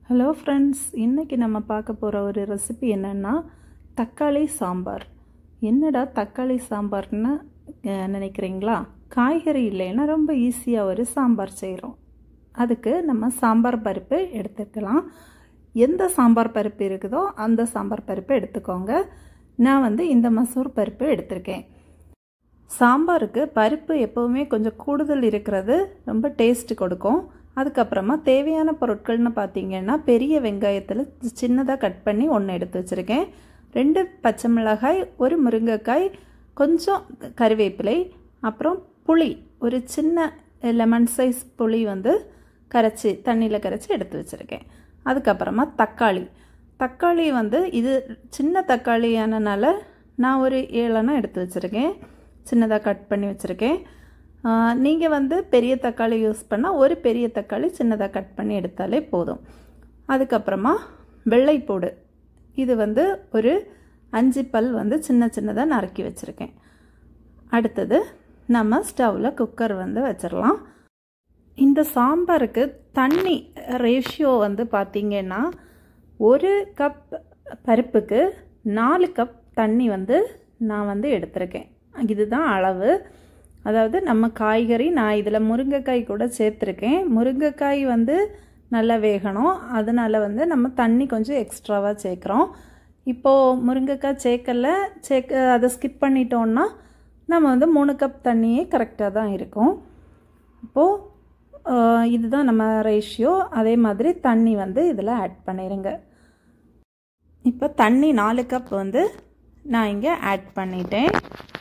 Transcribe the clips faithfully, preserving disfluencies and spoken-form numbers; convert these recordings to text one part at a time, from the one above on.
Hello friends, இன்றைக்கி நம்ம பார்க்க போகிற ஒரு ரெசிபி என்னென்னா தக்காளி சாம்பார். என்னடா தக்காளி சாம்பார்னு நினைக்கிறீங்களா? காய்கறி இல்லைன்னா ரொம்ப ஈஸியாக ஒரு சாம்பார் செய்கிறோம். அதுக்கு நம்ம சாம்பார் பருப்பு எடுத்துக்கலாம். எந்த சாம்பார் பருப்பு இருக்குதோ அந்த சாம்பார் பருப்பு எடுத்துக்கோங்க. நான் வந்து இந்த மசூர் பருப்பு எடுத்திருக்கேன். சாம்பாருக்கு பருப்பு எப்போவுமே கொஞ்சம் கூடுதல் இருக்கிறது ரொம்ப டேஸ்ட் கொடுக்கும். அதுக்கப்புறமா தேவையான பொருட்கள்னு பார்த்திங்கன்னா, பெரிய வெங்காயத்தில் சின்னதாக கட் பண்ணி ஒன்று எடுத்து வச்சுருக்கேன். ரெண்டு பச்சை மிளகாய், ஒரு முருங்கைக்காய், கொஞ்சம் கறிவேப்பிலை, அப்புறம் புளி, ஒரு சின்ன லெமன் சைஸ் புளி வந்து கரைச்சி தண்ணியில் கரைச்சி எடுத்து வச்சுருக்கேன். அதுக்கப்புறமா தக்காளி தக்காளி வந்து இது சின்ன தக்காளியானனால நான் ஒரு ஏழெண்ணா எடுத்து வச்சுருக்கேன். சின்னதாக கட் பண்ணி வச்சுருக்கேன். நீங்கள் வந்து பெரிய தக்காளி யூஸ் பண்ணால் ஒரு பெரிய தக்காளி சின்னதாக கட் பண்ணி எடுத்தாலே போதும். அதுக்கப்புறமா வெள்ளைப்பூடு, இது வந்து ஒரு அஞ்சு பல் வந்து சின்ன சின்னதாக நறுக்கி வச்சுருக்கேன். அடுத்தது நம்ம ஸ்டவ்வில் குக்கர் வந்து வச்சிடலாம். இந்த சாம்பாருக்கு தண்ணி ரேஷியோ வந்து பார்த்திங்கன்னா, ஒரு கப் பருப்புக்கு நாலு கப் தண்ணி வந்து நான் வந்து எடுத்திருக்கேன். இதுதான் அளவு. அதாவது நம்ம காய்கறி, நான் இதில் முருங்கைக்காய் கூட சேர்த்துருக்கேன். முருங்கைக்காய் வந்து நல்லா வேகணும், அதனால் வந்து நம்ம தண்ணி கொஞ்சம் எக்ஸ்ட்ராவாக சேர்க்குறோம். இப்போது முருங்கைக்காய் சேர்க்கல சேர்க்க அதை ஸ்கிப் பண்ணிட்டோன்னா நம்ம வந்து மூணு கப் தண்ணியே கரெக்டாக தான் இருக்கும். இப்போது இதுதான் நம்ம ரேஷியோ. அதே மாதிரி தண்ணி வந்து இதில் ஆட் பண்ணிடுங்க. இப்போ தண்ணி நாலு கப் வந்து நான் இங்கே ஆட் பண்ணிட்டேன்.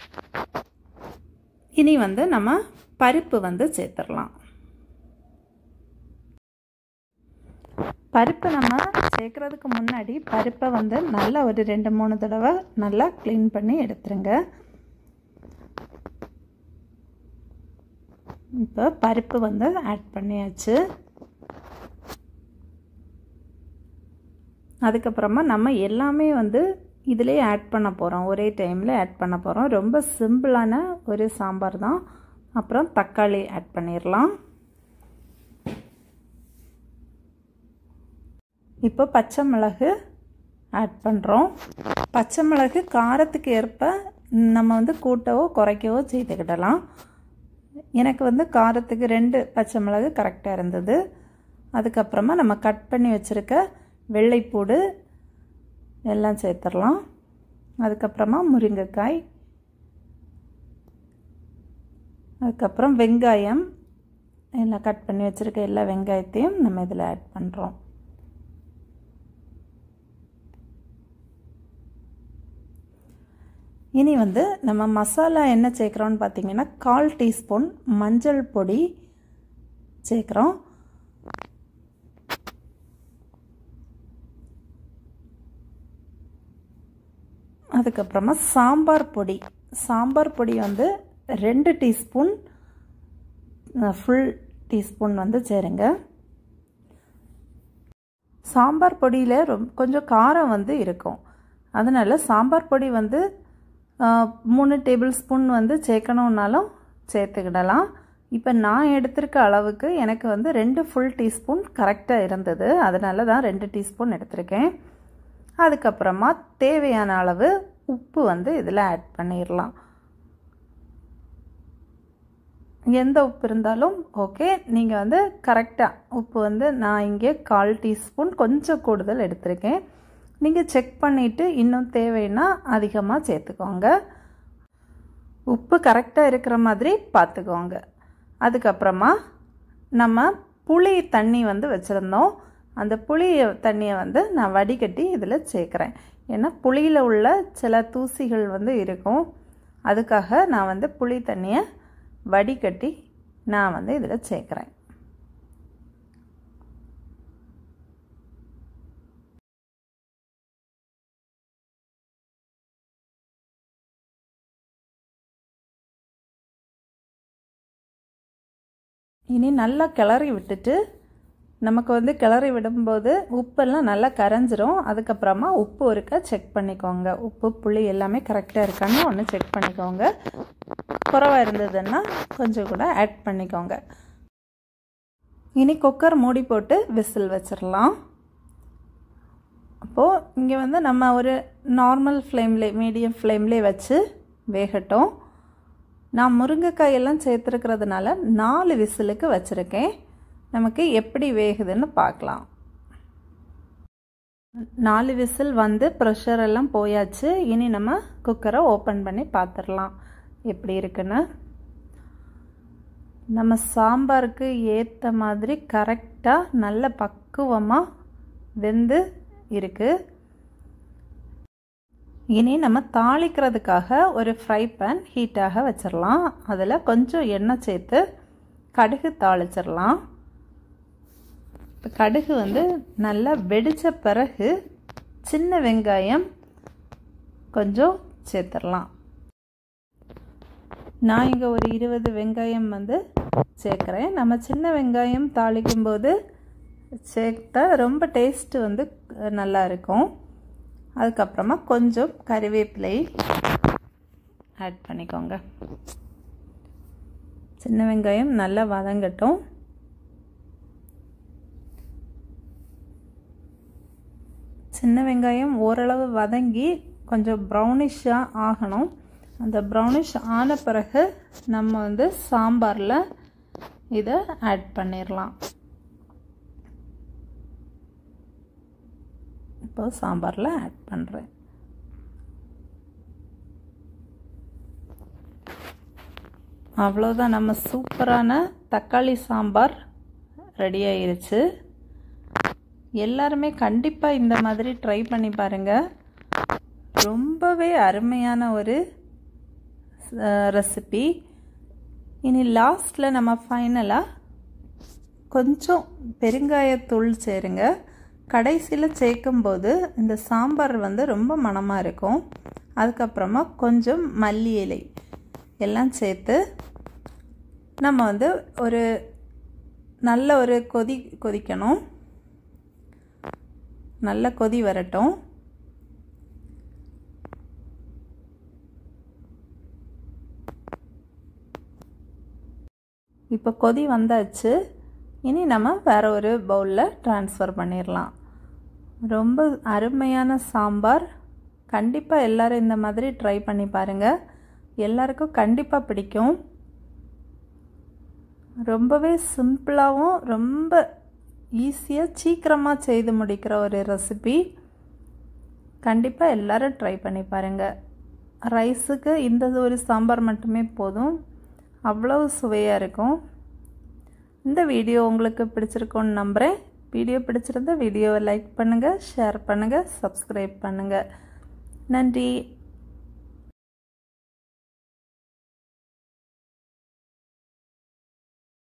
இனி வந்து நம்ம பருப்பு வந்து சேர்த்துடலாம். பருப்பு நம்ம சேர்க்குறதுக்கு முன்னாடி பருப்பை வந்து நல்லா ஒரு ரெண்டு மூணு தடவை நல்லா க்ளீன் பண்ணி எடுத்துருங்க. இப்போ பருப்பு வந்து ஆட் பண்ணியாச்சு. அதுக்கப்புறமா நம்ம எல்லாமே வந்து இதிலே ஆட் பண்ண போகிறோம். ஒரே டைமில் ஆட் பண்ண போகிறோம். ரொம்ப சிம்பிளான ஒரு சாம்பார் தான். அப்புறம் தக்காளி ஆட் பண்ணிடலாம். இப்போ பச்சை மிளகு ஆட் பண்ணுறோம். பச்சை மிளகு காரத்துக்கு ஏற்ப நம்ம வந்து கூட்டவோ குறைக்கவோ செய்துக்கிடலாம். எனக்கு வந்து காரத்துக்கு ரெண்டு பச்சை மிளகு கரெக்டாக இருந்தது. அதுக்கப்புறமா நம்ம கட் பண்ணி வச்சுருக்க வெள்ளைப்பூடு எல்லாம் சேர்த்துடலாம். அதுக்கப்புறமா முருங்கைக்காய், அதுக்கப்புறம் வெங்காயம், எல்லாம் கட் பண்ணி வச்சுருக்க எல்லா வெங்காயத்தையும் நம்ம இதில் ஆட் பண்ணுறோம். இனி வந்து நம்ம மசாலா என்ன சேர்க்குறோன்னு பார்த்திங்கன்னா, கால் டீஸ்பூன் மஞ்சள் பொடி சேர்க்குறோம். அதுக்கப்புறமா சாம்பார் பொடி சாம்பார் பொடி வந்து ரெண்டு டீஸ்பூன் ஃபுல் டீஸ்பூன் வந்து சேருங்க. சாம்பார் பொடியில் ரொம்ப கொஞ்சம் காரம் வந்து இருக்கும். அதனால் சாம்பார் பொடி வந்து மூணு டேபிள் ஸ்பூன் வந்து சேர்க்கணுன்னாலும் சேர்த்துக்கிடலாம். இப்போ நான் எடுத்திருக்க அளவுக்கு எனக்கு வந்து ரெண்டு ஃபுல் டீஸ்பூன் கரெக்டாக இருந்தது. அதனால தான் ரெண்டு டீஸ்பூன் எடுத்திருக்கேன். அதுக்கப்புறமா தேவையான அளவு உப்பு வந்து இதில் ஆட் பண்ணிடலாம். எந்த உப்பு இருந்தாலும் ஓகே. நீங்கள் வந்து கரெக்டாக உப்பு வந்து நான் இங்கே கால் டீஸ்பூன் கொஞ்சம் கூடுதல் எடுத்திருக்கேன். நீங்கள் செக் பண்ணிவிட்டு இன்னும் தேவைன்னா அதிகமாக சேர்த்துக்கோங்க. உப்பு கரெக்டாக இருக்கிற மாதிரி பார்த்துக்கோங்க. அதுக்கப்புறமா நம்ம புளி தண்ணி வந்து வச்சுருந்தோம். அந்த புளி தண்ணியை வந்து நான் வடிகட்டி இதில் சேர்க்குறேன். ஏன்னா புளியில் உள்ள சில தூசிகள் வந்து இருக்கும். அதுக்காக நான் வந்து புளி தண்ணியை வடிகட்டி நான் வந்து இதில் சேர்க்குறேன். இனி நல்லா கிளறி விட்டுட்டு, நமக்கு வந்து கிளறி விடும்போது உப்பெல்லாம் நல்லா கரைஞ்சிரும். அதுக்கப்புறமா உப்பு ஒருக்கா செக் பண்ணிக்கோங்க. உப்பு புளி எல்லாமே கரெக்டாக இருக்கான்னு ஒன்று செக் பண்ணிக்கோங்க. குறைவாக இருந்ததுன்னா கொஞ்சம் கூட ஆட் பண்ணிக்கோங்க. இனி குக்கர் மூடி போட்டு விசில் வச்சிடலாம். அப்போது இங்கே வந்து நம்ம ஒரு நார்மல் ஃப்ளேம்லே மீடியம் ஃப்ளேம்லே வச்சு வேகட்டும். நான் முருங்கைக்காயெல்லாம் சேர்த்துருக்கிறதுனால நாலு விசிலுக்கு வச்சுருக்கேன். நமக்கு எப்படி வேகுதுன்னு பார்க்கலாம். நாலு விசில் வந்து ப்ரெஷர் எல்லாம் போயாச்சு. இனி நம்ம குக்கரை ஓப்பன் பண்ணி பார்த்துடலாம் எப்படி இருக்குன்னு. நம்ம சாம்பாருக்கு ஏற்ற மாதிரி கரெக்டாக நல்ல பக்குவமாக வெந்து இருக்குது. இனி நம்ம தாளிக்கிறதுக்காக ஒரு ஃப்ரை பேன் ஹீட்டாக வச்சிடலாம். அதில் கொஞ்சம் எண்ணெய் சேர்த்து கடுகு தாளிச்சிடலாம். இப்போ கடுகு வந்து நல்லா வெடித்த பிறகு சின்ன வெங்காயம் கொஞ்சம் சேர்த்துடலாம். நான் இங்கே ஒரு இருபது வெங்காயம் வந்து சேர்க்குறேன். நம்ம சின்ன வெங்காயம் தாளிக்கும் போது சேர்த்தா ரொம்ப டேஸ்ட்டு வந்து நல்லா இருக்கும். அதுக்கப்புறமா கொஞ்சம் கறிவேப்பிலை ஆட் பண்ணிக்கோங்க. சின்ன வெங்காயம் நல்லா வதங்கட்டும். சின்ன வெங்காயம் ஓரளவு வதங்கி கொஞ்சம் ப்ரௌனிஷாக ஆகணும். அந்த ப்ரௌனிஷ் ஆன பிறகு நம்ம வந்து சாம்பாரில் இதை ஆட் பண்ணிடலாம். இப்போ சாம்பாரில் ஆட் பண்ணுறேன். அவ்வளோதான், நம்ம சூப்பரான தக்காளி சாம்பார் ரெடி ஆயிருச்சு. எல்லாருமே கண்டிப்பாக இந்த மாதிரி ட்ரை பண்ணி பாருங்கள். ரொம்பவே அருமையான ஒரு ரெசிபி. இனி லாஸ்ட்டில் நம்ம ஃபைனலாக கொஞ்சம் பெருங்காயத்தூள் சேருங்க. கடைசியில் சேர்க்கும்போது இந்த சாம்பார் வந்து ரொம்ப மணமாக இருக்கும். அதுக்கப்புறமா கொஞ்சம் மல்லி இலை எல்லாம் சேர்த்து நம்ம வந்து ஒரு நல்ல ஒரு கொதி கொதிக்கணும். நல்ல கொதி வரட்டும். இப்போ கொதி வந்தாச்சு. இனி நம்ம வேற ஒரு பவுலில் ட்ரான்ஸ்ஃபர் பண்ணிடலாம். ரொம்ப அருமையான சாம்பார். கண்டிப்பாக எல்லோரும் இந்த மாதிரி ட்ரை பண்ணி பாருங்கள். எல்லாருக்கும் கண்டிப்பாக பிடிக்கும். ரொம்பவே சிம்பிளாகவும் ரொம்ப ஈஸியாக சீக்கிரமாக செய்து முடிக்கிற ஒரு ரெசிபி. கண்டிப்பாக எல்லோரும் ட்ரை பண்ணி பாருங்கள். ரைஸுக்கு இந்த ஒரு சாம்பார் மட்டுமே போதும், அவ்வளவு சுவையாக இருக்கும். இந்த வீடியோ உங்களுக்கு பிடிச்சிருக்கும்னு நம்புகிறேன். வீடியோ பிடிச்சிருந்தா வீடியோவை லைக் பண்ணுங்கள், ஷேர் பண்ணுங்கள், சப்ஸ்கிரைப் பண்ணுங்கள். நன்றி.